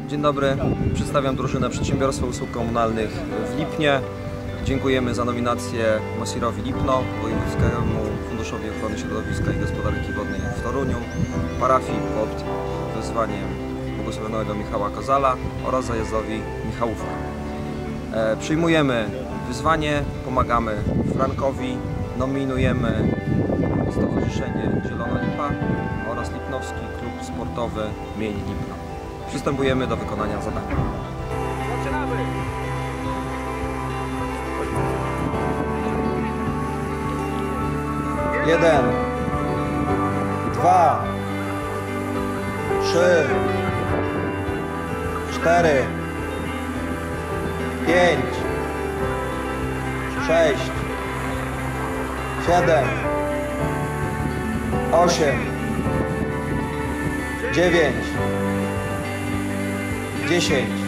Dzień dobry, przedstawiam drużynę Przedsiębiorstwa Usług Komunalnych w Lipnie. Dziękujemy za nominację Mosirowi Lipno, Wojewódzkiemu Funduszowi Ochrony Środowiska i Gospodarki Wodnej w Toruniu, parafii pod wezwaniem błogosławionego Michała Kozala oraz zajazdowi Michałówka. Przyjmujemy wyzwanie, pomagamy Frankowi, nominujemy Stowarzyszenie Zielona Lipa oraz Lipnowski Klub Sportowy Mień Lipno. Przystępujemy do wykonania zadania. Zaczynamy! Jeden, dwa, trzy, cztery, pięć, sześć, siedem, osiem, dziewięć, 10.